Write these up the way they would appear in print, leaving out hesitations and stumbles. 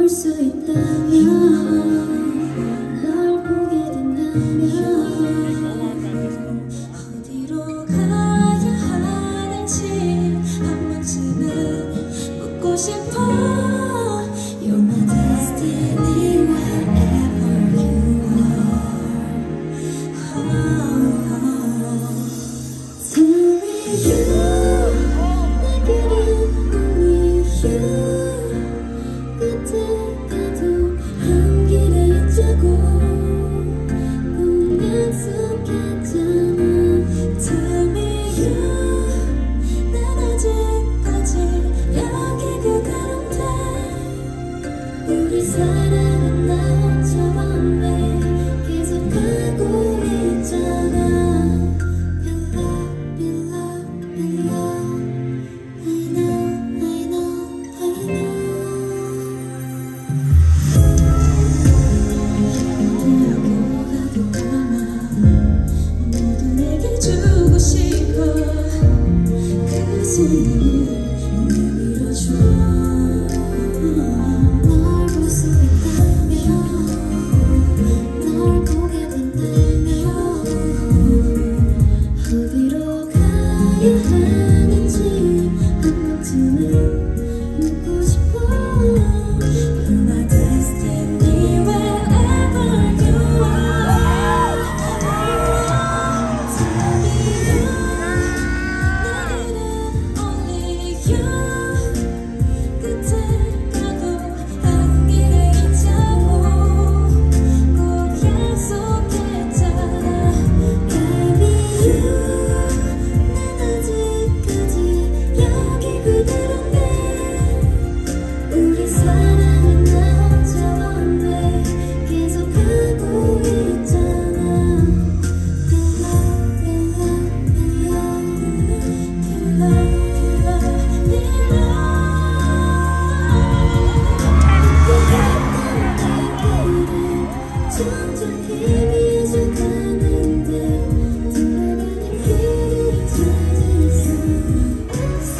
수 있다면, 널 보게 된다면 어디로 가야 하는지 한 번쯤은 묻고 싶어. You're my destiny wherever you are. Tell me you, 내게는 only you. 끝에 가도 한 길에 있자고 꼭 약속했잖아. Tell me you, 난 아직까지 여기 그대로인데 우리 사랑은 나 혼자 one way 계속 가고 있잖아. Your love, your love, your love. I know, I know, I know. 모두 내게 주고 싶어. 그 손을 내밀어줘. 널 볼 수 있다면, 널 보게 된다면 어디로 가야 하는지 한 번쯤은 묻고 싶어. You're my destiny wherever you are. Tell me you, 내게는 only you. 끝에 가도 한 길에 있자고 꼭 약속했잖아. Baby you, 난 아직까지 여기 그대로인데 우리 사랑은 나 혼자 one way 계속 가고 있잖아. Your love, your love, your love, your love, your love. 점점 희미해져 가는데 돌아가는 길을 찾을 수 없어.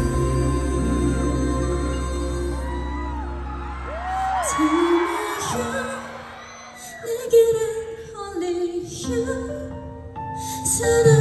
Tell me you, 내게는 only you.